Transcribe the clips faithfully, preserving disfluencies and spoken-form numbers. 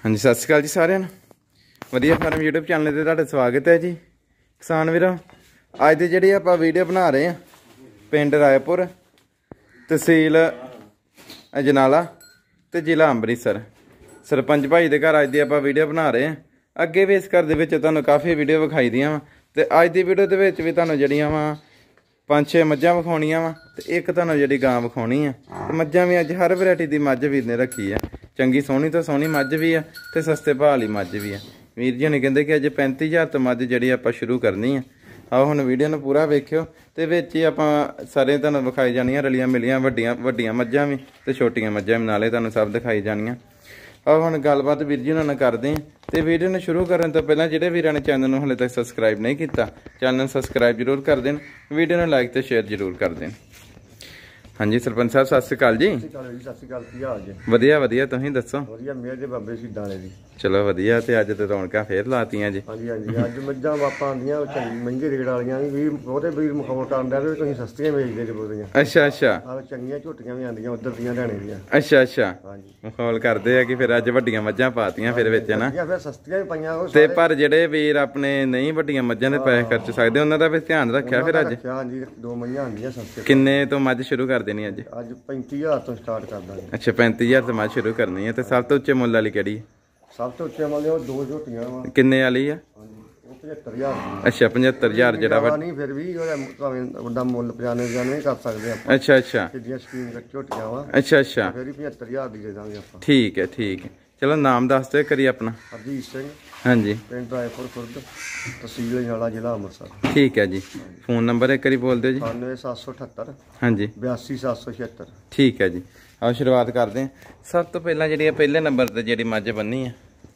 ਹਾਂਜੀ ਸਤਿ ਸ਼੍ਰੀ ਅਕਾਲ ਜੀ ਸਾਰਿਆਂ ਨੂੰ। ਵਧੀਆ ਫਾਰਮ YouTube ਚੈਨਲ ਤੇ ਤੁਹਾਡਾ ਸਵਾਗਤ ਹੈ ਜੀ ਕਿਸਾਨ ਵੀਰੋ। ਅੱਜ ਦੀ ਜਿਹੜੀ ਆਪਾਂ ਵੀਡੀਓ ਬਣਾ ਰਹੇ ਹਾਂ ਪਿੰਡ ਰਾਏਪੁਰ, ਤਹਿਸੀਲ ਅਜਨਾਲਾ ਤੇ ਜ਼ਿਲ੍ਹਾ ਅੰਮ੍ਰਿਤਸਰ। ਸਰਪੰਚ ਭਾਈ ਦੇ ਘਰ ਅੱਜ ਦੀ ਆਪਾਂ ਵੀਡੀਓ ਬਣਾ ਰਹੇ ਹਾਂ। ਅੱਗੇ ਵੀ ਇਸ ਘਰ ਦੇ ਵਿੱਚ ਤੁਹਾਨੂੰ ਕਾਫੀ ਵੀਡੀਓ ਵਿਖਾਈ ਦੀਆਂ ਵਾ ਤੇ ਅੱਜ ਦੀ ਵੀਡੀਓ ਦੇ ਵਿੱਚ ਵੀ ਤੁਹਾਨੂੰ ਜਿਹੜੀਆਂ ਵਾ ਪੰਜ ਛੇ ਮੱਝਾਂ ਵਿਖਾਉਣੀਆਂ ਵਾ ਤੇ ਇੱਕ ਤੁਹਾਨੂੰ ਜਿਹੜੀ ਗਾਂ ਵਿਖਾਉਣੀ ਆ। ਤੇ ਮੱਝਾਂ ਵੀ ਅੱਜ ਹਰ ਵੈਰਾਈਟੀ ਦੀ ਮੱਝ ਵੀਰ ਨੇ ਰੱਖੀ ਆ। ਚੰਗੀ ਸੋਹਣੀ ਤੋਂ ਸੋਹਣੀ ਮੱਝ ਵੀ ਆ ਤੇ ਸਸਤੇ ਭਾਅ ਵਾਲੀ ਮੱਝ ਵੀ ਆ। ਵੀਰ ਜੀ ਨੇ ਕਹਿੰਦੇ ਕਿ ਅੱਜ ਪੈਂਤੀ ਹਜ਼ਾਰ ਤੋਂ ਮੱਝ ਜਿਹੜੀ ਆਪਾਂ ਸ਼ੁਰੂ ਕਰਨੀ ਆ। ਆਓ ਹੁਣ ਵੀਡੀਓ ਨੂੰ ਪੂਰਾ ਵੇਖਿਓ ਤੇ ਵਿੱਚ ਹੀ ਆਪਾਂ ਸਾਰੇ ਤੁਹਾਨੂੰ ਵਿਖਾਈ ਜਾਣੀਆਂ ਰਲੀਆਂ ਮਿਲੀਆਂ ਵੱਡੀਆਂ ਵੱਡੀਆਂ ਮੱਝਾਂ ਵੀ ਤੇ ਛੋਟੀਆਂ ਮੱਝਾਂ ਵੀ ਨਾਲੇ ਤੁਹਾਨੂੰ ਸਭ ਦਿਖਾਈ ਜਾਣੀਆਂ। ਆਓ ਹੁਣ ਗੱਲਬਾਤ ਵੀਰ ਜੀ ਨਾਲ ਕਰਦੇ ਹਾਂ। ਤੇ ਵੀਡੀਓ ਨੂੰ ਸ਼ੁਰੂ ਕਰਨ ਤੋਂ ਪਹਿਲਾਂ ਜਿਹੜੇ ਵੀਰਾਂ ਨੇ ਚੈਨਲ ਨੂੰ ਹਲੇ ਤੱਕ ਸਬਸਕ੍ਰਾਈਬ ਨਹੀਂ ਕੀਤਾ ਚੈਨਲ ਨੂੰ ਸਬਸਕ੍ਰਾਈਬ ਜ਼ਰੂਰ ਕਰ ਦੇਣ, ਵੀਡੀਓ ਨੂੰ ਲਾਈਕ ਤੇ ਸ਼ੇਅਰ ਜ਼ਰੂਰ ਕਰ ਦੇਣ। ਹਾਂਜੀ ਸਰਪੰਚ ਸਾਹਿਬ ਸਤਿ ਸ਼੍ਰੀ ਅਕਾਲ ਜੀ। ਸਤਿ ਸ਼੍ਰੀ ਅਕਾਲ, ਕੀ ਹਾਲ ਜੀ? ਵਧੀਆ ਵਧੀਆ, ਤੁਸੀਂ ਦੱਸੋ? ਵਧੀਆ, ਮੇਰ ਦੇ ਬਾਬੇ ਸ਼ਹੀਦਾਂ ਵਾਲੇ ਦੀ। ਚਲੋ ਵਧੀਆ। ਤੇ ਅੱਜ ਤੇ ਰੌਣਕਾਂ ਫੇਰ ਲਾਤੀਆਂ ਜੀ। ਹਾਂਜੀ ਹਾਂਜੀ, ਅੱਜ ਮੱਝਾਂ ਵਾਪਾਂ ਆਉਂਦੀਆਂ ਚੰਗੀ ਮਹਿੰਗੇ ਰੇਟ ਵਾਲੀਆਂ ਵੀ ਬਹੁਤੇ ਵੀਰ ਮਖੌਲ ਕਰਦੇ ਵੀ ਤੁਸੀਂ ਸਸਤੀਆਂ ਵੇਚਦੇ ਜੇ ਬੋਲੀਆਂ। ਅੱਛਾ ਅੱਛਾ, ਆਹ ਚੰਗੀਆਂ ਝੋਟੀਆਂ ਵੀ ਆਉਂਦੀਆਂ ਉਧਰ ਦੀਆਂ ਲੈਣੇ ਦੀਆਂ। ਅੱਛਾ ਅੱਛਾ, ਹਾਂਜੀ ਮਖੌਲ ਕਰਦੇ ਆ ਕਿ ਫਿਰ ਅੱਜ ਵੱਡੀਆਂ ਮੱਝਾਂ ਪਾਤੀਆਂ ਫਿਰ ਵਿੱਚ ਨਾ। ਫਿਰ ਸਸਤੀਆਂ ਵੀ ਪਾਈਆਂ ਤੇ ਪਰ ਜਿਹੜੇ ਵੀਰ ਆਪਣੇ ਨਹੀਂ ਵੱਡੀਆਂ ਮੱਝਾਂ ਦੇ ਪੈਸੇ ਖਰਚ ਸਕਦੇ ਉਹਨਾਂ ਦਾ ਵੀ ਧਿਆਨ ਰੱਖਿਆ ਫਿਰ ਅੱਜ। ਹਾਂਜੀ, ਦੋ ਮੱਝਾਂ ਆਉਂਦੀਆਂ ਸਸਤੀਆਂ। ਕਿੰਨੇ ਤੋਂ ਮੱਝ ਸ਼ੁਰੂ ਕਰ ਦੇਣੀ ਅੱਜ? ਅੱਜ ਪੈਂਤੀ ਹਜ਼ਾਰ ਤੋਂ ਸਟਾਰਟ ਕਰ ਦਾਂਗੇ। ਅੱਛਾ ਪੈਂਤੀ ਹਜ਼ਾਰ ਤੋਂ ਮੱਝ ਸ਼ੁਰੂ ਕਰਨੀ ਹੈ। ਤੇ ਸਭ ਤੋਂ ਉੱਚੇ ਮੁੱਲ ਵਾਲੀ ਕਿਹੜੀ? ਸਭ ਤੋਂ ਉੱਚੇ ਵਾਲੇ ਉਹ ਦੋ ਝੋਟੀਆਂ ਵਾ। ਕਿੰਨੇ ਵਾਲੀ ਆ? ਉਹ ਪਝੱਤਰ ਹਜ਼ਾਰ। ਅੱਛਾ ਪਝੱਤਰ ਹਜ਼ਾਰ ਜਿਹੜਾ ਵਾ ਨਹੀਂ ਫਿਰ ਵੀ ਉਹਦਾ ਮੁੱਲ ਪਚਾਨਵੇਂ ਪਚਾਨਵੇਂ ਕਰ ਸਕਦੇ ਆਪਾਂ। ਅੱਛਾ ਅੱਛਾ, ਕਿੱਡੀਆਂ ਸਕੀਮ ਝੋਟੀਆਂ ਵਾ। ਅੱਛਾ ਅੱਛਾ, ਫਿਰ ਵੀ ਪਝੱਤਰ ਹਜ਼ਾਰ ਦੀ ਦੇ ਦਾਂਗੇ ਆਪਾਂ। ਠੀਕ ਹੈ ਠੀਕ ਹੈ। ਚਲੋ ਨਾਮ ਦੱਸ ਦਿਓ ਕਰੀ ਆਪਣਾ। ਹਰਜੀਤ ਸਿੰਘ, ਹਾਂਜੀ, ਪਿੰਡ ਰਾਏਪੁਰ ਖੁਰਦ, ਤਹਿਸੀਲ ਅਜਨਾਲਾ, ਜ਼ਿਲ੍ਹਾ ਅੰਮ੍ਰਿਤਸਰ। ਠੀਕ ਹੈ ਜੀ। ਫੋਨ ਨੰਬਰ ਇੱਕ ਵਾਰੀ ਬੋਲ ਦਿਓ ਜੀ। ਅਠਾਨਵੇਂ ਸੱਤ ਸੌ ਅਠੱਤਰ ਹਾਂਜੀ ਬਿਆਸੀ ਸੱਤ ਸੌ ਛਿਹੱਤਰ। ਠੀਕ ਹੈ ਜੀ। ਆਓ ਸ਼ੁਰੂਆਤ ਕਰਦੇ ਹਾਂ। ਸਭ ਤੋਂ ਪਹਿਲਾਂ ਜਿਹੜੀ ਪਹਿਲੇ ਨੰਬਰ ਤੇ ਜਿਹੜੀ ਮੱਝ ਬੰਨੀ ਆ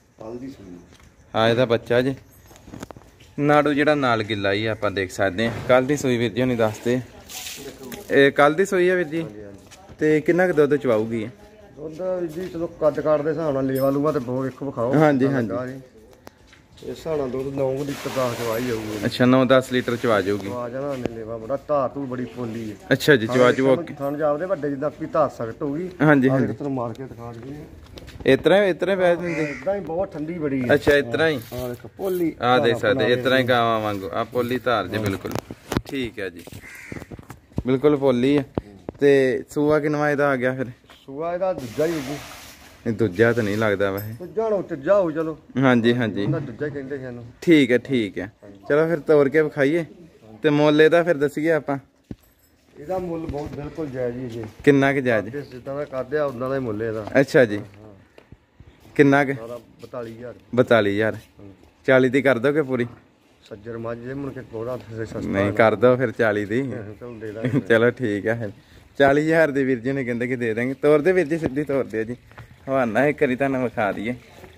ਆ ਇਹਦਾ ਬੱਚਾ ਜੀ ਨਾੜੂ ਜਿਹੜਾ ਨਾਲ ਗਿੱਲਾ ਹੀ ਆਪਾਂ ਦੇਖ ਸਕਦੇ ਹਾਂ। ਕੱਲ ਦੀ ਸੂਈ ਵੀਰ ਜੀ ਨਹੀਂ ਦੱਸਦੇ। ਇਹ ਕੱਲ ਦੀ ਸੂਈ ਆ ਵੀਰ ਜੀ। ਤੇ ਕਿੰਨਾ ਕੁ ਦੁੱਧ ਚਵਾਊਗੀ? ਦੁੱਧ ਜੀ ਚਲੋ ਕੱਦ ਕਾਟ ਦੇ ਹਿਸਾਬ ਨਾਲ ਲੇਵਾ ਲੂਗਾ ਤੇ ਬਹੁਤ ਇੱਕ ਵਿਖਾਓ। ਹਾਂਜੀ ਹਾਂਜੀ, ਇਸ ਹਿਸਾਬ ਨਾਲ ਦੁੱਧ ਨੌ ਲੀਟਰ ਦਾ ਚਵਾਈ ਜਾਊਗੀ। ਅੱਛਾ ਨੌ ਦਸ ਲੀਟਰ ਚਵਾ ਜਾਊਗੀ। ਚਵਾ ਜਾਣਾ ਨੇ ਲੇਵਾ ਬੜਾ ਧਾਰ ਧੂਰ ਬੜੀ ਪੋਲੀ ਹੈ। ਅੱਛਾ ਜੀ ਚਵਾ ਚਵਾ ਥਣ ਜਾਪਦੇ ਵੱਡੇ ਜਿੱਦਾਂ ਵੀ ਧਾਰ ਸਖਤ ਹੋਊਗੀ। ਹਾਂਜੀ ਹਾਂਜੀ, ਤੈਨੂੰ ਮਾਰ ਕੇ ਦਿਖਾ ਦਈਏ। ਇਤਰਾ ਇਤਰਾ ਬੈਠ ਦਿੰਦੇ ਇਦਾਂ ਹੀ ਬਹੁਤ ਠੰਡੀ ਬੜੀ ਹੈ। ਅੱਛਾ ਇਤਰਾ ਹੀ ਆ ਦੇਖ ਪੋਲੀ ਆ ਦੇਖ ਸਕਦੇ ਇਤਰਾ ਹੀ ਗਾਵਾਂ ਵਾਂਗੂ ਆ ਪੋਲੀ ਧਾਰ ਜੀ ਬਿਲਕੁਲ। ਠੀਕ ਹੈ ਜੀ, ਬਿਲਕੁਲ ਪੋਲੀ ਆ। ਤੇ ਸੂਆ ਕਿੰਨਵਾ ਇਹਦਾ ਆ ਗਿਆ ਫਿਰ? ਸੂਆ ਇਹਦਾ ਦੂਜਾ ਹੀ ਹੋਊ। ਇਹ ਦੂਜਾ ਤਾਂ ਨਹੀਂ ਲੱਗਦਾ ਵੈਸੇ। ਦੂਜਾ ਨੂੰ ਤੀਜਾ ਹੋਊ। ਚਲੋ ਹਾਂਜੀ ਹਾਂਜੀ, ਦੂਜਾ ਕਹਿੰਦੇ ਸਾਨੂੰ। ਠੀਕ ਹੈ ਠੀਕ ਹੈ। ਚਲੋ ਫਿਰ ਤੋੜ ਕੇ ਵਿਖਾਈਏ ਤੇ ਮੁੱਲ ਇਹਦਾ ਫਿਰ ਦੱਸੀਏ ਆਪਾਂ। ਇਹਦਾ ਮੁੱਲ ਬਹੁਤ ਬਿਲਕੁਲ ਜਾਇਜ਼ ਹੀ ਜੀ। ਕਿੰਨਾ ਕੁ ਜਾਇਜ਼? ਜਿੱਦਾਂ ਦਾ ਕਰਦੇ ਆ ਉਦਾਂ ਦਾ ਹੀ ਮੁੱਲ ਇਹਦਾ। ਅੱਛਾ ਜੀ, ਕਿੰਨਾ ਕੁ? ਬਤਾਲੀ ਹਜ਼ਾਰ। ਬਤਾਲੀ ਹਜ਼ਾਰ। ਚਾਲੀ ਦੀ ਕਰ ਦੋਗੇ ਪੂਰੀ? ਸੱਜਰ ਮੱਝ ਦੇ ਮੁੜ ਕੇ ਥੋੜਾ ਨਹੀਂ ਕਰ ਦੋ ਫਿਰ ਚਾਲੀ ਦੀ। ਚਲੋ ਠੀਕ ਹੈ ਫਿਰ ਚਾਲੀ ਹਜ਼ਾਰ ਦੇ ਵੀਰ ਜੀ ਨੇ ਕਹਿੰਦੇ ਕਿ ਦੇ ਦਾਂਗੇ। ਤੋਰ ਦੇ ਵੀਰ ਜੀ, ਸਿੱਧੀ ਤੋਰ ਦਿਓ ਜੀ। ਹਵਾਨਾ ਇੱਕ ਵਾਰੀ ਤੁਹਾਨੂੰ ਵਿਖਾ ਦਈਏ।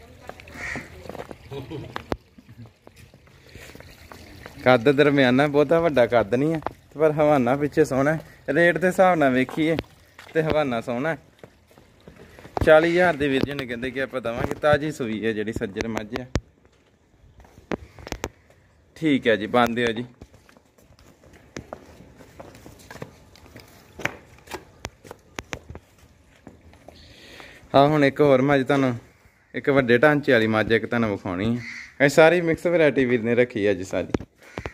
ਕੱਦ ਦਰਮਿਆਨਾ, ਬਹੁਤਾ ਵੱਡਾ ਕੱਦ ਨਹੀਂ ਹੈ ਪਰ ਹਵਾਨਾ ਪਿੱਛੇ ਸੋਹਣਾ। ਰੇਟ ਦੇ ਹਿਸਾਬ ਨਾਲ ਵੇਖੀਏ ਤੇ ਹਵਾਨਾ ਸੋਹਣਾ। ਚਾਲੀ ਹਜ਼ਾਰ ਦੇ ਵੀਰ ਜੀ ਨੇ ਕਹਿੰਦੇ ਕਿ ਆਪਾਂ ਦੇਵਾਂਗੇ। ਤਾਜ਼ੀ ਸੂਈ ਹੈ ਜਿਹੜੀ ਸੱਜਰ ਮੱਝ ਆ। ਠੀਕ ਹੈ ਜੀ, ਬੰਦ ਦਿਓ ਜੀ। ਹਾਂ ਹੁਣ ਇੱਕ ਹੋਰ ਮੱਝ ਤੁਹਾਨੂੰ, ਇੱਕ ਵੱਡੇ ਢਾਂਚੇ ਵਾਲੀ ਮੱਝ ਇੱਕ ਤੁਹਾਨੂੰ ਵਿਖਾਉਣੀ ਹੈ। ਇਹ ਸਾਰੀ ਮਿਕਸ ਵੈਰਾਈਟੀ ਵੀਰ ਨੇ ਰੱਖੀ ਹੈ ਜੀ ਸਾਰੀ।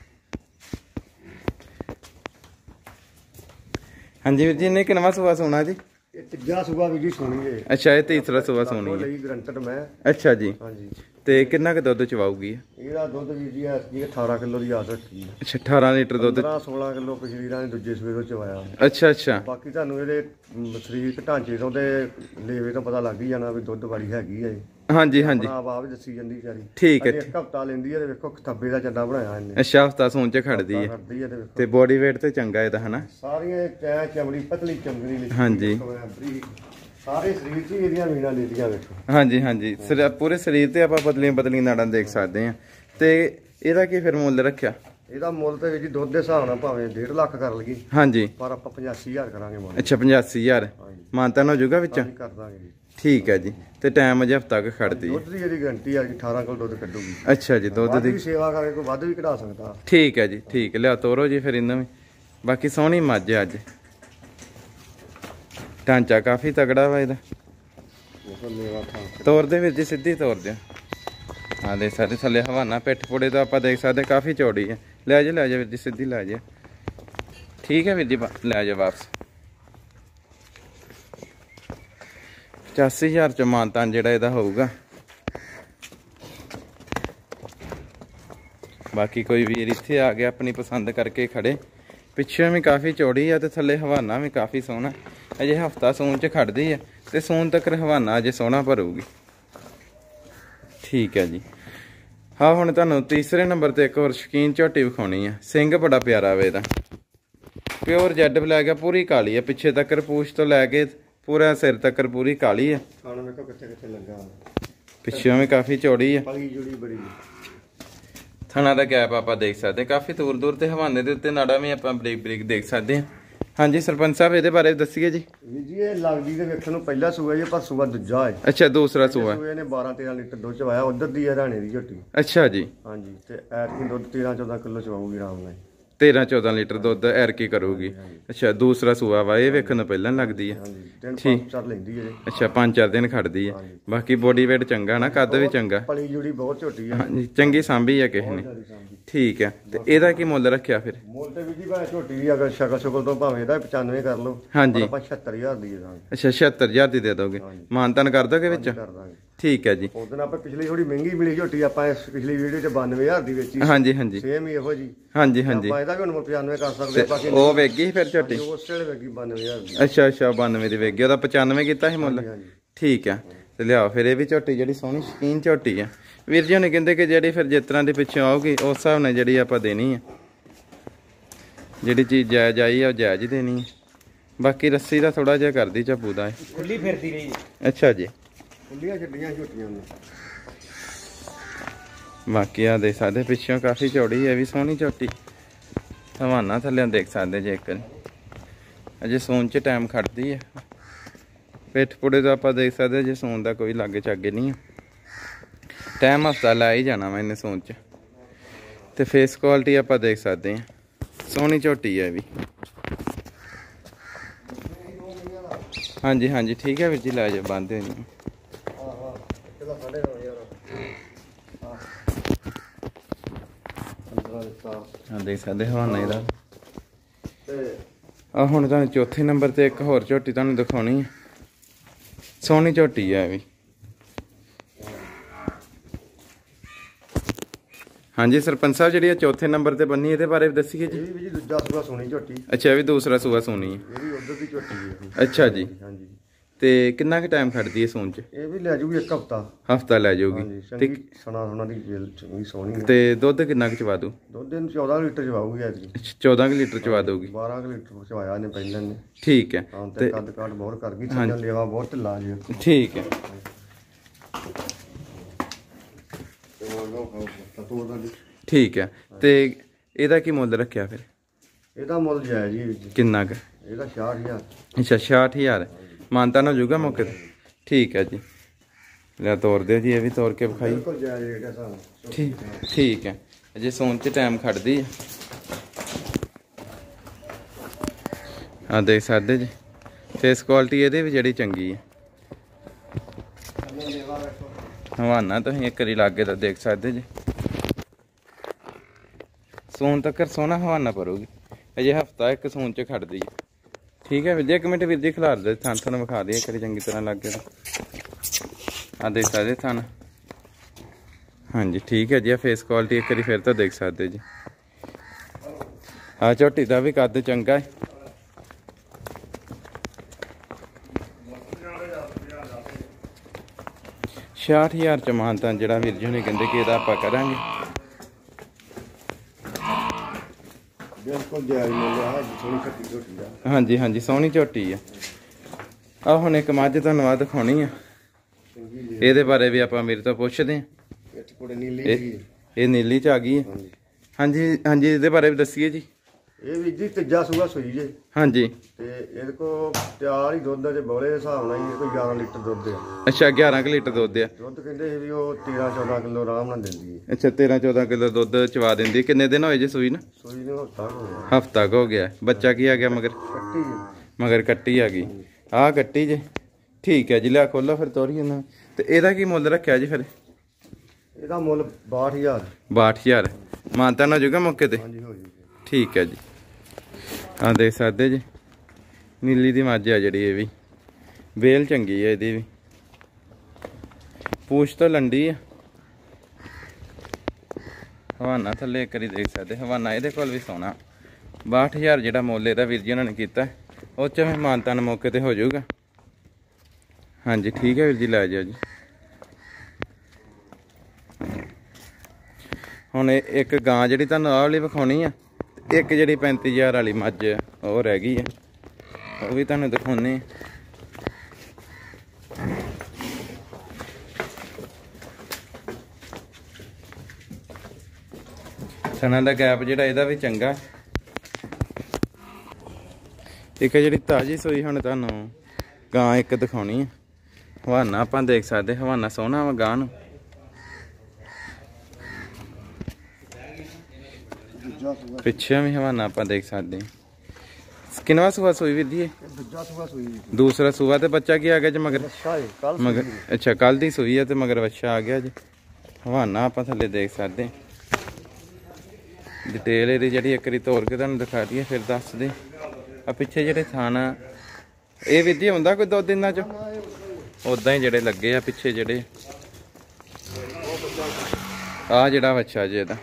ਹਾਂਜੀ ਵੀਰ ਜੀ ਨੇ ਕਿੰਨਵਾਂ ਸੂਆ ਸੋਣਾ ਜੀ? ਇਹ ਤੀਜਾ ਸੂਆ ਵੀ ਜੀ ਸੋਣੀ ਹੈ। ਅੱਛਾ ਇਹ ਤੀਸਰਾ ਸੂਆ ਸੋਣੀ ਹੈ। ਲਈ ਗਰੰਟਡ ਮੈਂ। ਅੱਛਾ ਜੀ। ਹਾਂਜੀ। ਤੇ ਕਿੰਨਾ ਕੁ ਦੁੱਧ ਚਵਾਊਗੀ? ਇਹਦਾ ਦੁੱਧ ਵੀ ਜੀ ਅਠਾਰਾਂ ਕਿਲੋ ਦੀ ਆਸ ਰੱਖੀ ਹੈ। ਅੱਛਾ ਅਠਾਰਾਂ ਲੀਟਰ ਦੁੱਧ। ਪੰਦਰਾਂ ਸੋਲਾਂ ਕਿਲੋ ਪਿਛਲੀ ਰਾਂ ਦੂਜੇ ਸਵੇਰੋਂ ਚਵਾਇਆ। ਅੱਛਾ ਅੱਛਾ। ਬਾਕੀ ਤੁਹਾਨੂੰ ਇਹਦੇ ਸਰੀਰਕ ਢਾਂਚੇ ਤੋਂ ਤੇ ਲੇਵੇ ਤੋਂ ਪਤਾ ਲੱਗ ਹੀ ਜਾਣਾ ਵੀ ਦੁੱਧ ਵਾਲੀ ਹੈਗੀ ਹੈ। ਹਾਂਜੀ ਹਾਂਜੀ, ਆਪ ਆਪ ਦੱਸੀ ਜਾਂਦੀ ਵਿਚਾਰੀ। ਠੀਕ ਹੈ। ਇੱਕ ਹਫਤਾ ਲੈਂਦੀ ਹੈ ਤੇ ਵੇਖੋ ਥੱਬੇ ਦਾ ਚੱਡਾ ਬਣਾਇਆ ਇਹਨੇ। ਅੱਛਾ ਹਫਤਾ ਸੂਣ ਚ ਖੜਦੀ ਹੈ ਤੇ ਬੋਡੀ weight ਤੇ ਚੰਗਾ ਇਹਦਾ ਹਨਾ। ਸਾਰੀਆਂ ਚੈ ਚਮੜੀ ਪਤਲੀ ਚਮੜੀ। ਹਾਂਜੀ ਸਾਰੇ ਸਰੀਰ 'ਚ ਇਹਦੀਆਂ ਲੀੜਾਂ ਲੈਦੀਆਂ ਵੇਖੋ। ਹਾਂਜੀ ਹਾਂਜੀ, ਪੂਰੇ ਸਰੀਰ ਤੇ ਆਪਾਂ ਪਤਲੀਆਂ ਪਤਲੀਆਂ ਨਾੜਾਂ ਦੇਖ ਸਕਦੇ ਹਾਂ। ਤੇ ਇਹਦਾ ਕੀ ਫਿਰ ਮੁੱਲ ਰੱਖਿਆ? ਇਹਦਾ ਮੁੱਲ ਤੇ ਜੀ ਦੁੱਧ ਦੇ ਹਿਸਾਬ ਨਾਲ ਭਾਵੇਂ ਡੇਢ ਲੱਖ ਕਰ ਲਈਏ। ਹਾਂਜੀ, ਪਰ ਆਪਾਂ ਪਚਾਸੀ ਹਜ਼ਾਰ ਕਰਾਂਗੇ ਮੁੱਲ। ਅੱਛਾ ਪਚਾਸੀ ਹਜ਼ਾਰ ਮਾਨਤਾਨ ਹੋ ਜਾਊਗਾ ਵਿੱਚ? ਕਰ ਦਾਂਗੇ ਜੀ। ਠੀਕ ਹੈ ਜੀ। ਤੇ ਟਾਈਮ ਅਜੇ ਹਫਤਾ ਕੁ ਖੜਦੀ ਹੈ। ਦੁੱਧ ਦੀ ਇਹਦੀ ਗਰੰਟੀ ਆ ਕਿ ਅਠਾਰਾਂ ਕਿਲੋ ਦੁੱਧ ਕੱਢੂਗੀ। ਅੱਛਾ ਜੀ, ਦੁੱਧ ਦੀ ਸੇਵਾ ਕਰਕੇ ਕੋਈ ਵੱਧ ਵੀ ਕਢਾ ਸਕਦਾ। ਠੀਕ ਹੈ ਜੀ ਠੀਕ ਹੈ। ਲਿਆ ਤੋਰੋ ਜੀ ਫਿਰ ਇਹਨਾਂ ਵੀ। ਬਾਕੀ ਸੋਹਣੀ ਮੱਝ ਅੱਜ, ਢਾਂਚਾ ਕਾਫੀ ਤਗੜਾ ਵਾ ਇਹਦਾ। ਤੋਰ ਦੇ ਵੀਰ ਜੀ, ਸਿੱਧੀ ਤੋਰ ਦਿਓ। ਹਾਂ ਦੇਖ ਸਕਦੇ ਥੱਲੇ ਹਵਾਨਾ ਪਿੱਠ ਪੁੜੇ ਤੋਂ ਆਪਾਂ ਦੇਖ ਸਕਦੇ ਕਾਫੀ ਚੌੜੀ ਹੈ। ਲੈ ਜਾ ਲੈ ਜਾ ਵੀਰ ਜੀ, ਸਿੱਧੀ ਲੈ ਜਾ। ਠੀਕ ਹੈ ਵੀਰ ਜੀ, ਲੈ ਜਾ ਵਾਪਸ। ਪਚਾਸੀ ਹਜ਼ਾਰ ਚ ਮਾਨਤਾਨ ਜਿਹੜਾ ਇਹਦਾ ਹੋਊਗਾ। ਬਾਕੀ ਕੋਈ ਵੀਰ ਇੱਥੇ ਆ ਗਿਆ ਆਪਣੀ ਪਸੰਦ ਕਰਕੇ ਖੜੇ। ਪਿੱਛੇ ਵੀ ਕਾਫੀ ਚੌੜੀ ਆ ਤੇ ਥੱਲੇ ਹਵਾਨਾ ਵੀ ਕਾਫੀ ਸੋਹਣਾ। ਅਜੇ ਹਫਤਾ ਸੂਨ ਚ ਖੜਦੀ ਆ ਤੇ ਸੂਨ ਤੱਕ ਹਵਾਨਾ ਅਜੇ ਸੋਹਣਾ ਭਰੂਗੀ। ਠੀਕ ਹੈ ਜੀ। ਹਾਂ ਹੁਣ ਤੁਹਾਨੂੰ ਤੀਸਰੇ ਨੰਬਰ ਤੇ ਇੱਕ ਹੋਰ ਸ਼ੌਕੀਨ ਝੋਟੀ ਵਿਖਾਉਣੀ ਆ। ਸਿੰਘ ਬੜਾ ਪਿਆਰਾ ਵੇ ਇਹਦਾ, ਪਿਓਰ ਜੈਡ ਬਲੈਕ ਆ, ਪੂਰੀ ਕਾਲੀ ਆ। ਪਿੱਛੇ ਤੱਕ ਪੂਛ ਤੋਂ ਲੈ ਕੇ ਪੂਰਾ ਸਿਰ ਤੱਕ ਪੂਰੀ ਕਾਲੀ ਆ। ਪਿੱਛੇ ਵੀ ਕਾਫੀ ਚੌੜੀ ਆ। ਥਣਾ ਦਾ ਗੈਪ ਆਪਾਂ ਦੇਖ ਸਕਦੇ ਕਾਫੀ ਦੂਰ ਦੂਰ ਤੇ ਹਵਾਨੇ ਦੇ ਉੱਤੇ ਨਾੜਾ ਵੀ ਆਪਾਂ ਬਰੀਕ ਬਰੀਕ ਦੇਖ ਸਕਦੇ ਹਾਂ। ਹਾਂਜੀ ਸਰਪੰਚ ਸਾਹਿਬ ਇਹਦੇ ਬਾਰੇ ਦੱਸੀਏ ਜੀ। ਵੀਰ ਜੀ ਇਹ ਲੱਗਦੀ ਤੇ ਵੇਖਣ ਨੂੰ ਪਹਿਲਾ ਸੂਆ ਜੀ, ਪਰ ਸੂਆ ਦੂਜਾ ਹੈ। ਅੱਛਾ ਦੂਸਰਾ ਸੂਆ। ਇਹਨੇ ਬਾਰਾਂ ਤੇਰਾਂ ਲੀਟਰ ਦੁੱਧ ਚਵਾਇਆ, ਉਧਰ ਦੀ ਹਰਿਆਣੇ ਦੀ ਝੋਟੀ। ਅੱਛਾ ਜੀ। ਹਾਂਜੀ ਤੇ ਐਤਕੀ ਦੁੱਧ ਤੇਰਾਂ ਚੌਦਾਂ ਕਿਲੋ ਚਵਾਉਗੀ ਆਰਾਮ ਨਾਲ। ਤੇਰਾਂ ਚੌਦਾਂ ਲੀਟਰ ਦੁੱਧ ਐਰਕੀ ਕਰੂਗੀ। ਅੱਛਾ ਦੂਸਰਾ ਸੂਆ ਵਾ, ਇਹ ਵੇਖਣ ਨੂੰ ਪਹਿਲਾਂ ਲੱਗਦੀ ਹੈ। ਠੀਕ ਲੈਂਦੀ ਹੈ। ਅੱਛਾ ਪੰਜ ਚਾਰ ਦਿਨ ਖੜਦੀ ਹੈ। ਬਾਕੀ ਬੋਡੀ ਵੇਟ ਚੰਗਾ ਨਾ, ਕੱਦ ਵੀ ਚੰਗਾ। ਪਲੀ ਜੁੜੀ ਬਹੁਤ ਝੋਟੀ ਹੈ। ਹਾਂਜੀ ਚੰਗੀ ਸਾਂਭੀ ਹੈ ਕਿਸੇ ਨੇ। ਠੀਕ ਹੈ ਤੇ ਇਹਦਾ ਕੀ ਮੁੱਲ ਰੱਖਿਆ ਫਿਰ? ਮੁੱਲ ਤੇ ਵੀ ਜੀ ਭਾਵੇਂ ਝੋਟੀ ਦੀ ਅਗਰ ਸ਼ਕਲ ਸ਼ੁਕਲ ਤੋਂ ਭਾਵੇਂ ਇਹਦਾ ਪਚਾਨਵੇਂ ਕਰ ਲਓ। ਹਾਂਜੀ ਆਪਾਂ ਛਿਅੱਤਰ ਹਜ਼ਾਰ ਦੀ ਦੇ ਦਾਂਗੇ। ਅੱਛਾ ਛਿਅੱਤਰ ਹਜ਼ਾਰ ਦੀ ਦੇ ਦੋਗੇ, ਮਾਨਤਾਨ ਕਰ ਦੋਗੇ ਵਿੱਚ? ਕਰ ਦਾਂਗੇ। ਠੀਕ ਹੈ ਜੀ। ਉਸ ਦਿਨ ਆਪਾਂ ਪਿਛਲੀ ਥੋੜੀ ਮਹਿੰਗੀ ਮਿਲੀ ਝੋਟੀ, ਆਪਾਂ ਇਸ ਪਿਛਲੀ ਵੀਡੀਓ ਚ ਬਾਨਵੇਂ ਹਜ਼ਾਰ ਦੀ ਵੇਚੀ। ਹਾਂਜੀ ਹਾਂਜੀ ਸੇਮ ਹੀ ਇਹੋ ਜੀ। ਹਾਂਜੀ ਹਾਂਜੀ ਆਪਾਂ ਇਹਦਾ ਵੀ ਹੁਣ ਪਚਾਨਵੇਂ ਕਰ ਸਕਦੇ ਆਪਾਂ। ਉਹ ਵੇਗੀ ਫਿਰ ਝੋਟੀ ਉਸ ਵੇਲੇ ਵੇਗੀ ਬਾਨਵੇਂ ਹਜ਼ਾਰ ਦੀ। ਅੱਛਾ ਅੱਛਾ ਬਾਨਵੇਂ ਦੀ ਵੇਗੀ, ਉਹਦਾ ਪਚਾਨਵੇਂ ਕੀਤਾ ਸੀ ਮੁੱਲ। ਠੀਕ ਹੈ ਤੇ ਲਿਆਓ ਫਿਰ ਇਹ ਵੀ ਝੋਟੀ ਜਿਹੜੀ ਸੋਹਣੀ ਸ਼ਕੀਨ ਝੋਟੀ ਆ। ਵੀਰ ਜੀ ਉਹਨੇ ਕਹਿੰਦੇ ਕਿ ਜਿਹੜੀ ਫਿਰ ਜਿਸ ਤਰ੍ਹਾਂ ਦੀ ਪਿੱਛੋਂ ਆਊਗੀ ਉਸ ਹਿਸਾਬ ਨਾਲ ਜਿਹੜੀ ਆਪਾਂ ਦੇਣੀ ਆ। ਜਿਹੜੀ ਚੀਜ਼ ਜਾਇਜ਼ ਆਈ ਆ ਉਹ ਜਾਇਜ਼ ਹੀ ਦੇਣੀ ਆ। ਬਾਕੀ ਰੱਸੀ ਦਾ ਥੋੜਾ ਜਿਹਾ ਕਰਦੀ ਝੱਪੂ ਦਾ ਖੁੱਲੀ ਫਿਰਦੀ ਰਹੀ। ਅੱਛਾ ਜੀ। ਖੁੱਲੀਆਂ ਛੱਡੀਆਂ ਝੋਟੀਆਂ ਨੇ। ਬਾਕੀ ਆ ਦੇਖ ਸਕਦੇ ਪਿੱਛੋਂ ਕਾਫੀ ਚੌੜੀ ਹੈ, ਵੀ ਸੋਹਣੀ ਝੋਟੀ। ਹਵਾਨਾ ਥੱਲੇ ਦੇਖ ਸਕਦੇ ਜੇ ਇੱਕ ਅਜੇ ਸੂਨ ਚ ਟਾਈਮ ਖੜਦੀ ਹੈ। ਪਿੱਠ ਪੁੜੇ ਤੋਂ ਆਪਾਂ ਦੇਖ ਸਕਦੇ ਜੇ ਸੂਨ ਦਾ ਕੋਈ ਲਾਗੇ ਚਾਗੇ ਨਹੀਂ ਆ। ਟਾਈਮ ਹਫਤਾ ਲੈ ਹੀ ਜਾਣਾ ਵਾ ਇਹਨੇ ਸੂਨ ਚ। ਤੇ ਫੇਸ ਕੁਆਲਿਟੀ ਆਪਾਂ ਦੇਖ ਸਕਦੇ ਹਾਂ, ਸੋਹਣੀ ਝੋਟੀ ਹੈ ਵੀ। ਹਾਂਜੀ ਹਾਂਜੀ ਠੀਕ ਹੈ ਵੀਰ ਜੀ, ਲੈ ਜਾ ਬੰਦ ਹੋ ਨਹੀਂ। ਹਾਂ ਦੇਖ ਸਕਦੇ ਹਵਾਨਾ ਇਹਦਾ। ਆ ਹੁਣ ਤੁਹਾਨੂੰ ਚੌਥੇ ਨੰਬਰ ਤੇ ਇੱਕ ਹੋਰ ਝੋਟੀ ਤੁਹਾਨੂੰ ਦਿਖਾਉਣੀ ਹੈ। ਸੋਹਣੀ ਝੋਟੀ ਹੈ ਵੀ। ਹਾਂਜੀ ਸਰਪੰਚ ਸਾਹਿਬ ਜਿਹੜੀ ਚੌਥੇ ਨੰਬਰ ਤੇ ਬੰਨੀ ਇਹਦੇ ਬਾਰੇ ਦੱਸੀਏ ਜੀ। ਇਹ ਵੀ ਜੀ ਦੂਜਾ ਸੂਆ ਸੋਹਣੀ ਝੋਟੀ। ਅੱਛਾ ਇਹ ਵੀ ਦੂਸਰਾ ਸੂਆ ਸੋਹਣੀ ਹੈ। ਇਹ ਵੀ ਉਧਰ ਦੀ ਝੋਟੀ ਹੈ। ਅੱਛਾ ਜੀ। ਹਾਂਜੀ ਤੇ ਕਿੰਨਾ ਕੁ ਟਾਈਮ ਖੜਦੀ ਹੈ ਸੂਨ ਚ? ਇਹ ਵੀ ਲੈ ਜਾਊਗੀ ਇੱਕ ਹਫਤਾ। ਹਫਤਾ ਲੈ ਜਾਊਗੀ ਤੇ ਸਣਾ ਸਣਾ ਦੀ ਚੰਗੀ ਸੋਹਣੀ। ਤੇ ਦੁੱਧ ਕਿੰਨਾ ਕੁ ਚਵਾ ਦੂ? ਦੁੱਧ ਇਹਨੂੰ ਚੌਦਾਂ ਲੀਟਰ ਚਵਾਊਗੀ ਐਤਕੀ। ਚੌਦਾਂ ਕੁ ਲੀਟਰ ਚਵਾ ਦਊਗੀ। ਬਾਰਾਂ ਕੁ ਲੀਟਰ ਚਵਾਇਆ ਇਹਨੇ ਪਹਿਲਾਂ ਨੇ। ਠੀਕ ਹੈ ਤੇ ਕੱਦ ਕਾਟ ਬਹੁਤ ਕਰ ਗਈ। ਥੱਲੇ ਲੇਵਾ ਬਹੁਤ ਢਿੱਲਾ ਜੀ। ਠੀਕ ਹੈ। ਠੀਕ ਹੈ ਤੇ ਇਹਦਾ ਕੀ ਮੁੱਲ ਰੱਖਿਆ ਫਿਰ? ਇਹਦਾ ਮੁੱਲ ਜਾਇਜ਼ ਜੀ। ਕਿੰਨਾ ਕੁ? ਇਹਦਾ ਛਿਆਹਠ ਹਜ਼ਾਰ। ਅੱਛਾ ਛਿਆਹਠ ਹਜ਼ਾਰ ਮਾਨਤਾਨ ਹੋ ਜਾਊਗਾ ਮੌਕੇ ਤੇ? ਠੀਕ ਹੈ ਜੀ। ਲੈ ਤੋਰ ਦਿਓ ਜੀ, ਇਹ ਵੀ ਤੋਰ ਕੇ ਵਿਖਾਈ। ਬਿਲਕੁਲ ਜਾਇਜ਼ ਰੇਟ ਹੈ ਸਾਨੂੰ। ਠੀਕ ਠੀਕ ਹੈ। ਅਜੇ ਸੌਣ ਚ ਟਾਈਮ ਖੜਦੀ ਹੈ। ਆ ਦੇਖ ਸਕਦੇ ਜੀ ਫੇਸ ਕੁਆਲਿਟੀ ਇਹਦੇ ਵੀ ਜਿਹੜੀ ਚੰਗੀ ਹੈ। ਹਵਾਨਾ ਤੁਸੀਂ ਇੱਕ ਵਾਰੀ ਲਾਗੇ ਤਾਂ ਦੇਖ ਸਕਦੇ ਜੀ। ਸੂਨ ਤੱਕ ਸੋਹਣਾ ਹਵਾਨਾ ਭਰੂਗੀ। ਅਜੇ ਹਫਤਾ ਇੱਕ ਸੂਨ ਚ ਖੜਦੀ ਹੈ। ਠੀਕ ਹੈ ਵੀਰ ਜੀ, ਇੱਕ ਮਿੰਟ ਵੀਰ ਜੀ ਖਿਲਾਰ ਦੇ ਥਣ ਤੁਹਾਨੂੰ ਵਿਖਾ ਦੇ ਇੱਕ ਵਾਰੀ ਚੰਗੀ ਤਰ੍ਹਾਂ ਲੱਗੇ ਤਾਂ। ਆ ਦੇਖ ਸਕਦੇ ਥਣ। ਹਾਂਜੀ ਠੀਕ ਹੈ ਜੀ। ਆ ਫੇਸ ਕੁਆਲਿਟੀ ਇੱਕ ਵਾਰੀ ਫਿਰ ਤਾਂ ਦੇਖ ਸਕਦੇ ਜੀ। ਆ ਝੋਟੀ ਦਾ ਵੀ ਕੱਦ ਚੰਗਾ ਹੈ। ਛਿਆਹਠ ਹਜ਼ਾਰ ਚ ਮਾਨਤਾਨ ਜਿਹੜਾ ਵੀਰ ਜੀ ਨੇ ਕਹਿੰਦੇ ਕਿ ਇਹਦਾ ਆਪਾਂ ਕਰਾਂਗੇ। ਬਿਲਕੁਲ ਜਾਇਜ਼ ਮੁੱਲ ਆ। ਸੋਹਣੀ ਖੱਟੀ ਝੋਟੀ ਆ। ਹਾਂਜੀ ਹਾਂਜੀ ਸੋਹਣੀ ਝੋਟੀ ਆ। ਆ ਹੁਣ ਇੱਕ ਮੱਝ ਤੁਹਾਨੂੰ ਆ ਦਿਖਾਉਣੀ ਆ। ਇਹਦੇ ਬਾਰੇ ਵੀ ਆਪਾਂ ਮੇਰੇ ਤੋਂ ਪੁੱਛਦੇ ਹਾਂ। ਇਹ ਨੀਲੀ ਚ ਆ ਗਈ ਹੈ। ਹਾਂਜੀ ਹਾਂਜੀ ਇਹਦੇ ਬਾਰੇ ਵੀ ਦੱਸੀਏ ਜੀ। ਇਹ ਵੀ ਜੀ ਤੀਜਾ ਸੂਆ ਸੂਈ ਜੇ। ਹਾਂਜੀ ਤੇ ਇਹਦੇ ਕੋ ਤਿਆਰ ਹੀ ਦੁੱਧ ਦੇ ਬੋਲੇ ਦੇ ਹਿਸਾਬ ਨਾਲ ਹੀ ਕੋਈ ਗਿਆਰਾਂ ਲੀਟਰ ਦੁੱਧ ਆ। ਅੱਛਾ ਗਿਆਰਾਂ ਕੁ ਲੀਟਰ ਦੁੱਧ ਆ। ਦੁੱਧ ਕਹਿੰਦੇ ਸੀ ਵੀ ਉਹ ਤੇਰਾਂ ਚੌਦਾਂ ਕਿਲੋ ਆਰਾਮ ਨਾਲ ਦਿੰਦੀ ਹੈ। ਅੱਛਾ ਤੇਰਾਂ ਚੌਦਾਂ ਕਿਲੋ ਦੁੱਧ ਚਵਾ ਦਿੰਦੀ। ਕਿੰਨੇ ਦਿਨ ਹੋਏ ਜੀ ਸੂਈ ਨਾ? ਸੂਈ ਨੂੰ ਹਫਤਾ ਹੋ ਗਿਆ। ਹਫਤਾ ਕੁ ਹੋ ਗਿਆ। ਬੱਚਾ ਕੀ ਆ ਗਿਆ ਮਗਰ? ਕੱਟੀ ਮਗਰ ਕੱਟੀ ਆ ਗਈ। ਆਹ ਕੱਟੀ ਜੇ। ਠੀਕ ਹੈ ਜੀ, ਲਿਆ ਖੋਲੋ ਫਿਰ ਤੋਰੀ ਇਹਨਾਂ ਤੇ ਇਹਦਾ ਕੀ ਮੁੱਲ ਰੱਖਿਆ ਜੀ ਫਿਰ? ਇਹਦਾ ਮੁੱਲ ਬਾਹਠ ਹਜ਼ਾਰ। ਬਾਹਠ ਹਜ਼ਾਰ ਮਾਨਤਾ ਨਾ ਜੂਗਾ ਮੌਕੇ ਤੇ? ਹਾਂਜੀ ਹੋ ਜੀ। ਠੀਕ ਹੈ ਜੀ। ਆ ਦੇਖ ਸਕਦੇ ਜੀ ਨੀਲੀ ਦੀ ਮੱਝ ਆ ਜਿਹੜੀ, ਇਹ ਵੀ ਵੇਲ ਚੰਗੀ ਹੈ ਇਹਦੀ ਵੀ, ਪੂਛ ਤੋਂ ਲੰਡੀ ਆ। ਹਵਾਨਾ ਥੱਲੇ ਇੱਕ ਵਾਰੀ ਦੇਖ ਸਕਦੇ, ਹਵਾਨਾ ਇਹਦੇ ਕੋਲ ਵੀ ਸੋਹਣਾ। ਬਾਹਠ ਹਜ਼ਾਰ ਜਿਹੜਾ ਮੁੱਲ ਇਹਦਾ ਵੀਰ ਜੀ ਉਹਨਾਂ ਨੇ ਕੀਤਾ, ਉਹ 'ਚ ਵੀ ਮਾਨਤਾ ਨਾ ਮੌਕੇ ਤੇ ਹੋ ਜਾਊਗਾ। ਹਾਂਜੀ ਠੀਕ ਹੈ ਵੀਰ ਜੀ, ਲੈ ਜਾਓ ਜੀ। ਹੁਣ ਇੱਕ ਗਾਂ ਜਿਹੜੀ ਤੁਹਾਨੂੰ ਆਹ ਵਾਲੀ ਵਿਖਾਉਣੀ ਆ, ਇੱਕ ਜਿਹੜੀ ਪੈਂਤੀ ਹਜ਼ਾਰ ਵਾਲੀ ਮੱਝ ਉਹ ਰਹਿ ਗਈ ਹੈ, ਉਹ ਵੀ ਤੁਹਾਨੂੰ ਦਿਖਾਉਣੀ ਆ। ਥਣਾ ਦਾ ਗੈਪ ਜਿਹੜਾ ਇਹਦਾ ਵੀ ਚੰਗਾ। ਇੱਕ ਜਿਹੜੀ ਤਾਜ਼ੀ ਸੂਈ ਹੁਣ ਤੁਹਾਨੂੰ ਗਾਂ ਇੱਕ ਦਿਖਾਉਣੀ ਹੈ। ਹਵਾਨਾ ਆਪਾਂ ਦੇਖ ਸਕਦੇ, ਹਵਾਨਾ ਸੋਹਣਾ ਵਾ ਗਾਂ ਨੂੰ। ਪਿੱਛੇ ਵੀ ਹਵਾਨਾ ਆਪਾਂ ਦੇਖ ਸਕਦੇ। ਕਿੰਨਵਾ ਸੂਆ ਸੂਈ ਵੀਰ ਜੀ? ਦੂਜਾ ਸੂਆ ਸੂਈ। ਦੂਸਰਾ ਸੂਆ ਤੇ ਬੱਚਾ ਕੀ ਆ ਗਿਆ ਜੀ ਮਗਰ? ਮਗਰ ਅੱਛਾ ਕੱਲ ਦੀ ਸੂਈ ਹੈ ਤੇ ਮਗਰ ਬੱਚਾ ਆ ਗਿਆ ਜੀ। ਹਵਾਨਾ ਆਪਾਂ ਥੱਲੇ ਦੇਖ ਸਕਦੇ। ਡਿਟੇਲ ਇਹਦੀ ਜਿਹੜੀ ਇੱਕ ਵਾਰੀ ਤੋੜ ਕੇ ਤੁਹਾਨੂੰ ਦਿਖਾ ਦਈਏ ਫਿਰ ਦੱਸ ਦੇ। ਆ ਪਿੱਛੇ ਜਿਹੜੇ ਥਾਣ ਇਹ ਵੀਰ ਜੀ ਹੁੰਦਾ ਕੋਈ ਦੋ ਦਿਨਾਂ ਚ? ਉਦਾਂ ਹੀ ਜਿਹੜੇ ਲੱਗੇ ਆ ਪਿੱਛੇ ਜਿਹੜੇ, ਆ ਜਿਹੜਾ ਬੱਚਾ ਜੀ ਇਹਦਾ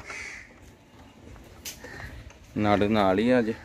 ਨਾਲ ਨਾਲ ਹੀ ਆ ਜੀ।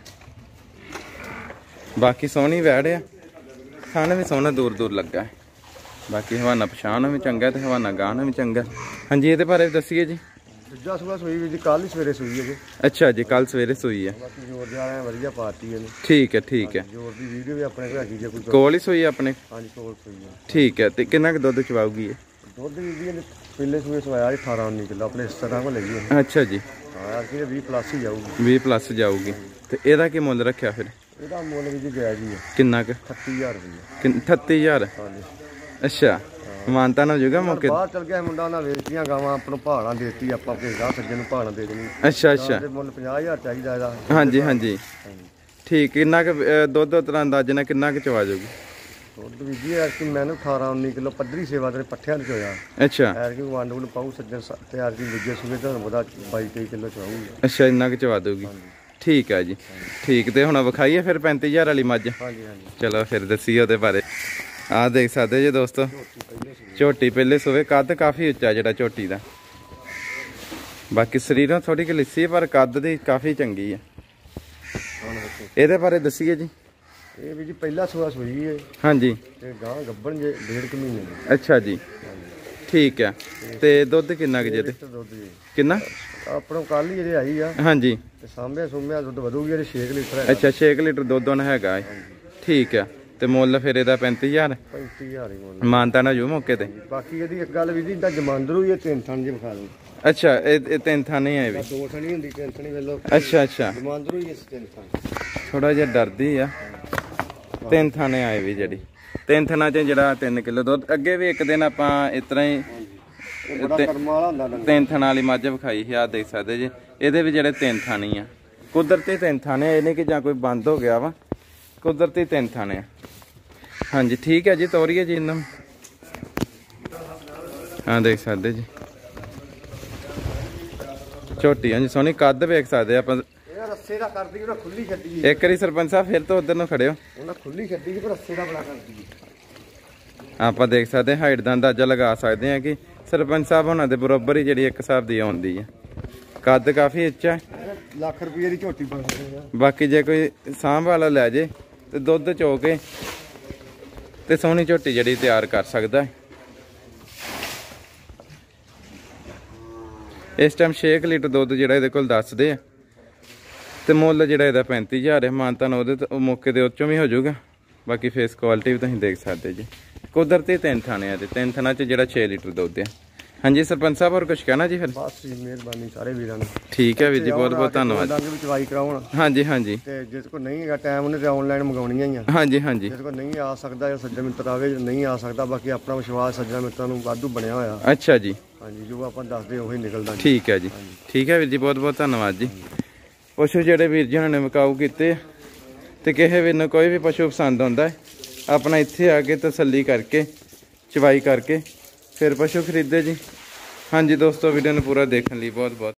ਬਾਕੀ ਸੋਹਣੀ ਵੈੜ ਆ, ਥਣ ਵੀ ਸੋਹਣਾ ਦੂਰ ਦੂਰ ਲੱਗਾ ਹੈ। ਬਾਕੀ ਹਵਾਨਾ ਪਛਾਣ ਵੀ ਚੰਗਾ ਤੇ ਹਵਾਨਾ ਗਾਣਾ ਵੀ ਚੰਗਾ। ਹਾਂਜੀ ਇਹਦੇ ਬਾਰੇ ਦੱਸੀਏ ਜੀ। ਦੂਜਾ ਸੂਆ ਸੂਈ ਵੀ ਜੀ, ਕੱਲ ਹੀ ਸਵੇਰੇ ਸੂਈ ਹੈ ਜੀ। ਅੱਛਾ ਜੀ, ਕੱਲ ਸਵੇਰੇ ਸੂਈ ਹੈ। ਬਾਕੀ ਜੋਰ ਦੇ ਵਾਲਿਆਂ ਵਧੀਆ ਪਾਰਟੀ ਇਹਨੇ। ਠੀਕ ਹੈ ਠੀਕ ਹੈ। ਜੋਰ ਦੀ ਵੀਡੀਓ ਵੀ ਆਪਣੇ ਕੋਲ ਹੈਗੀ ਜੇ ਕੋਈ ਕੋਲ ਹੀ ਸੂਈ ਆਪਣੇ? ਹਾਂਜੀ ਕੋਲ ਸੂਈ ਹੈ। ਠੀਕ ਹੈ। ਤੇ ਕਿੰਨਾ ਕੁ ਦੁੱਧ ਚਵਾਊਗੀ ਇਹ? ਦੁੱਧ ਵੀ ਇਹਨੇ ਪਹਿਲੇ ਸੂਏ ਸਵਾਇਆ ਅਠਾਰਾਂ ਉੱਨੀ ਕਿਲੋ ਆਪਣੇ ਇਸ ਤਰ੍ਹਾਂ ਕੋ ਲੱਗੀ ਹੈ। ਅੱਛਾ ਜੀ। ਹਾਂ ਯਾਰ ਕਿ ਵੀਹ ਪਲੱਸ ਹੀ ਜਾਊਗੀ। ਵੀਹ ਪਲੱਸ ਜਾਊਗੀ। ਤੇ ਇਹਦਾ ਕੀ ਮੁੱਲ ਰੱਖਿਆ ਫਿਰ? ਇਹਦਾ ਮੁੱਲ ਵੀ ਜੀ ਗਿਆ ਜੀ ਕਿੰਨਾ ਕੁ? ਅਠੱਤੀ ਹਜ਼ਾਰ ਰੁਪਏ। ਅਠੱਤੀ ਹਜ਼ਾਰ? ਹਾਂਜੀ। ਅੱਛਾ ਮਾਨਤਾ ਨਾ ਹੋ ਜਾਊਗਾ ਮੌਕੇ? ਬਾਹਰ ਚਲ ਗਿਆ ਮੁੰਡਾ, ਉਹਨਾਂ ਵੇਚਤੀਆਂ ਗਾਵਾਂ ਆਪਾਂ ਨੂੰ ਪਹਾੜਾਂ ਦੇਤੀ, ਆਪਾਂ ਭੇਜਦਾ ਸੱਜੇ ਨੂੰ ਪਹਾੜਾਂ ਦੇ ਦੇਣੀ। ਅੱਛਾ ਅੱਛਾ। ਮੁੱਲ ਪੰਜਾਹ ਹਜ਼ਾਰ ਚਾਹੀਦਾ ਇਹਦਾ। ਹਾਂਜੀ ਹਾਂਜੀ ਠੀਕ। ਕਿੰਨਾ ਕੁ ਦੁੱਧ ਉਤਰਾ ਅੰਦਾਜ਼ੇ ਨਾਲ ਕਿੰਨਾ ਕੁ ਚਵਾ ਜਾਊਗੀ? ਦੁੱਧ ਵੀ ਜੀ ਐਰ ਕਿ ਮੈਨੂੰ ਅਠਾਰਾਂ ਉੱਨੀ ਕਿਲੋ ਪੱਧਰੀ ਸੇਵਾ ਤੇ ਪੱਠਿਆਂ ਚ ਹੋਇਆ। ਅੱਛਾ। ਐਰ ਕਿ ਵੰਡ ਵੰਡ ਪਾਉ ਸੱਜਣ ਤੇ ਯਾਰ ਕੀ ਦੂਜੇ ਸੂਏ ਤੁਹਾਨੂੰ ਪਤਾ ਬਾਈ ਤੇਈ ਕਿਲੋ ਚਵਾਊਗੀ। ਅੱਛਾ ਇੰਨਾ ਕੁ ਚਵਾ ਦਊਗੀ। ਠੀਕ ਹੈ ਜੀ ਠੀਕ। ਤੇ ਹੁਣ ਵਿਖਾਈਏ ਫਿਰ ਪੈਂਤੀ ਹਜ਼ਾਰ ਵਾਲੀ ਮੱਝ? ਹਾਂਜੀ ਹਾਂਜੀ ਚਲੋ ਫਿਰ ਦੱਸੀਏ ਉਹਦੇ ਬਾਰੇ। ਆਹ ਦੇਖ ਸਕਦੇ ਜੀ ਦੋਸਤੋ, ਝੋਟੀ ਪਹਿਲੇ ਸੂਵੇ, ਕੱਦ ਕਾਫੀ ਉੱਚਾ ਜਿਹੜਾ ਝੋਟੀ ਦਾ। ਬਾਕੀ ਸਰੀਰੋਂ ਥੋੜੀ ਕਿ ਲਿੱਸੀ ਪਰ ਕੱਦ ਦੀ ਕਾਫੀ ਚੰਗੀ ਹੈ। ਇਹਦੇ ਬਾਰੇ ਦੱਸੀਏ ਜੀ। ਇਹ ਵੀ ਜੀ ਪਹਿਲਾ ਸੂਆ ਸੂਈ ਹੈ। ਹਾਂਜੀ। ਤੇ ਗਾਂ ਗੱਬਣ ਜੇ ਡੇਢ ਕੁ ਮਹੀਨੇ ਦੀ। ਅੱਛਾ ਜੀ ਠੀਕ ਹੈ। ਤੇ ਦੁੱਧ ਕਿੰਨਾ ਕੁ ਜੇ? ਤੇ ਦੁੱਧ ਜੀ ਕਿੰਨਾ ਆਪਣੋਂ ਕੱਲ ਹੀ ਜਿਹੜੇ ਆਈ ਆ। ਹਾਂਜੀ। ਤੇ ਸਾਂਭਿਆ ਸੁੰਭਿਆ ਦੁੱਧ ਵਧੂਗੀ ਜਿਹੜੇ ਛੇ ਲੀਟਰ ਹੈ। ਅੱਛਾ ਛੇ ਲੀਟਰ ਦੁੱਧ ਉਹਨਾਂ ਹੈਗਾ ਹੈ। ਠੀਕ ਹੈ। ਤੇ ਮੁੱਲ ਫਿਰ ਇਹਦਾ ਪੈਂਤੀ ਹਜ਼ਾਰ? ਪੈਂਤੀ ਹਜ਼ਾਰ ਹੀ ਮੁੱਲ। ਮਾਨਤਾ ਨਾ ਜੋ ਮੌਕੇ ਤੇ? ਬਾਕੀ ਇਹਦੀ ਇੱਕ ਗੱਲ ਵੀ ਜੀ ਦਾ ਜਮਾਂਦਰੂ ਹੀ ਤਿੰਨ ਥਣ ਜੀ ਵਿਖਾ ਦੋ। ਅੱਛਾ ਇਹ ਤਿੰਨ ਥਣ ਹੀ ਹੈ ਵੀ? ਦੋ ਥਣੀ ਹੁੰਦੀ ਤਿੰਨ ਥਣੀ ਵੇਲੋ। ਅੱਛਾ ਅੱਛਾ ਜਮਾਂਦਰੂ ਹੀ ਇਸ ਤਿੰਨ ਥਣ। ਥੋੜਾ ਜਿਹਾ ਡਰਦੀ ਆ। ਤਿੰਨ ਥਾਣੇ ਆਏ ਵੀ ਜਿਹੜੀ ਤਿੰਨ ਥਾਣਾ ਚ ਜਿਹੜਾ ਤਿੰਨ ਕਿਲੋ ਦੁੱਧ। ਅੱਗੇ ਵੀ ਇੱਕ ਦਿਨ ਆਪਾਂ ਇਸ ਤਰ੍ਹਾਂ ਹੀ ਤਿੰਨ ਥਾਣਾ ਵਾਲੀ ਮੱਝ ਵਿਖਾਈ ਸੀ। ਆ ਦੇਖ ਸਕਦੇ ਜੀ ਇਹਦੇ ਵੀ ਜਿਹੜੇ ਤਿੰਨ ਥਾਣੀ ਆ, ਕੁਦਰਤੀ ਤਿੰਨ ਥਾਣੇ। ਇਹ ਨਹੀਂ ਕਿ ਜਾਂ ਕੋਈ ਬੰਦ ਹੋ ਗਿਆ ਵਾ, ਕੁਦਰਤੀ ਤਿੰਨ ਥਾਣੇ ਆ। ਹਾਂਜੀ ਠੀਕ ਹੈ ਜੀ, ਤੋਰੀਏ ਜੀ ਇਹਨਾਂ ਨੂੰ। ਹਾਂ ਦੇਖ ਸਕਦੇ ਜੀ ਝੋਟੀ। ਹਾਂਜੀ ਸੋਹਣੀ, ਕੱਦ ਵੇਖ ਸਕਦੇ ਆਪਾਂ। ਰੱਸੇ ਦਾ ਕਰਦੀ ਉਹਨਾਂ ਖੁੱਲੀ ਛੱਡੀ। ਇੱਕ ਵਾਰੀ ਸਰਪੰਚ ਸਾਹਿਬ ਫਿਰ ਤੋਂ ਉਧਰ ਨੂੰ ਖੜਿਓ। ਉਹਨਾਂ ਖੁੱਲੀ ਛੱਡੀ ਪਰ ਰੱਸੇ ਦਾ ਬੜਾ ਕਰਦੀ। ਆਪਾਂ ਦੇਖ ਸਕਦੇ ਹਾਈਟ ਦਾ ਅੰਦਾਜ਼ਾ ਲਗਾ ਸਕਦੇ ਆ ਕਿ ਸਰਪੰਚ ਸਾਹਿਬ ਉਹਨਾਂ ਦੇ ਬਰਾਬਰ ਹੀ ਜਿਹੜੀ ਇੱਕ ਹਿਸਾਬ ਦੀ ਆਉਂਦੀ ਹੈ। ਕੱਦ ਕਾਫੀ ਉੱਚਾ ਹੈ। ਲੱਖ ਰੁਪਏ ਦੀ ਝੋਟੀ ਬਣ ਰਹੀ ਆ। ਬਾਕੀ ਜੇ ਕੋਈ ਸਾਂਭ ਵਾਲਾ ਲੈ ਜੇ ਤੇ ਦੁੱਧ ਚੋ ਕੇ ਤੇ ਸੋਹਣੀ ਝੋਟੀ ਜਿਹੜੀ ਤਿਆਰ ਕਰ ਸਕਦਾ ਹੈ। ਇਸ ਟਾਈਮ ਛੇ ਲੀਟਰ ਦੁੱਧ ਜਿਹੜਾ ਇਹਦੇ ਕੋਲ ਦੱਸਦੇ ਆ ਤੇ ਮੁੱਲ ਜਿਹੜਾ ਇਹਦਾ ਪੈਂਤੀ ਹਜ਼ਾਰ ਹੈ। ਮਾਨਤਾ ਨੂੰ ਉਹਦੇ ਤੋਂ ਮੌਕੇ ਦੇ ਉੱਚੋਂ ਵੀ ਹੋ ਜਾਊਗਾ। ਬਾਕੀ ਫੇਸ ਕੁਆਲਿਟੀ ਵੀ ਤੁਸੀਂ ਦੇਖ ਸਕਦੇ ਜੀ। ਕੁਦਰਤੀ ਤਿੰਨ ਥਾਣੇ ਆ ਤੇ ਤਿੰਨ ਥਾਣਾ ਚ ਜਿਹੜਾ ਛੇ ਲੀਟਰ ਦੁੱਧ ਆ। ਹਾਂਜੀ ਸਰਪੰਚ ਸਾਹਿਬ ਹੋਰ ਕੁਝ ਕਹਿਣਾ ਜੀ? ਫਿਰ ਬਸ ਜੀ ਮਿਹਰਬਾਨੀ ਸਾਰੇ ਵੀਰਾਂ ਨੂੰ। ਠੀਕ ਹੈ ਵੀਰ ਜੀ, ਬਹੁਤ ਬਹੁਤ ਧੰਨਵਾਦ। ਚਵਾਈ ਕਰਾਉਣ। ਹਾਂਜੀ ਹਾਂਜੀ। ਤੇ ਜਿਸ ਕੋ ਨਹੀਂ ਹੈਗਾ ਟਾਈਮ ਉਹਨੇ ਤੇ ਆਨਲਾਈਨ ਮੰਗਾਉਣੀਆਂ ਹੀ ਆ। ਹਾਂਜੀ ਹਾਂਜੀ। ਜਿਸ ਕੋ ਨਹੀਂ ਆ ਸਕਦਾ ਸੱਜਣ ਮਿੱਤਰ ਆਵੇ, ਨਹੀਂ ਆ ਸਕਦਾ ਬਾਕੀ ਆਪਣਾ ਵਿਸ਼ਵਾਸ ਸੱਜਣ ਮਿੱਤਰਾਂ ਨੂੰ ਵਾਧੂ ਬਣਿਆ ਹੋਇਆ। ਅੱਛਾ ਜੀ। ਹਾਂਜੀ ਜੋ ਆਪਾਂ ਦੱਸਦੇ ਉਹੀ ਨਿਕਲਦਾ। ਠੀਕ ਹੈ ਜੀ ਠੀਕ ਹੈ ਵੀਰ ਜੀ, ਬਹੁਤ ਬਹੁਤ ਧੰਨਵਾਦ ਜੀ। ਪਸ਼ੂ ਜਿਹੜੇ ਵੀਰ ਜੀ ਉਹਨਾਂ ਨੇ ਵਿਕਾਊ ਕੀਤੇ ਤੇ ਕਿਸੇ ਵੀਰ ਨੂੰ ਕੋਈ ਵੀ ਪਸ਼ੂ ਪਸੰਦ ਆਉਂਦਾ ਹੈ अपना इत्थे आके तसल्ली करके चवाई करके फिर पशु खरीदे जी। हाँ जी दोस्तों, वीडियो ने पूरा देखने लिए बहुत बहुत